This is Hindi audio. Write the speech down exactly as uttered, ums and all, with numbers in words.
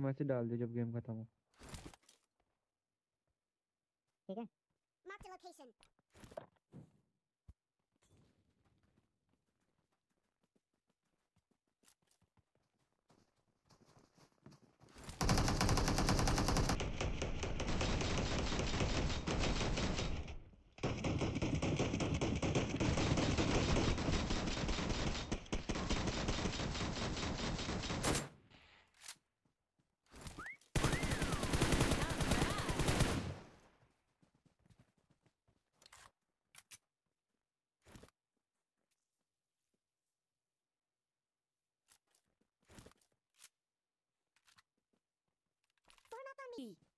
मैसेज डाल दियो जब गेम खत्म हो। ठीक है। Marked a location. Form up on me.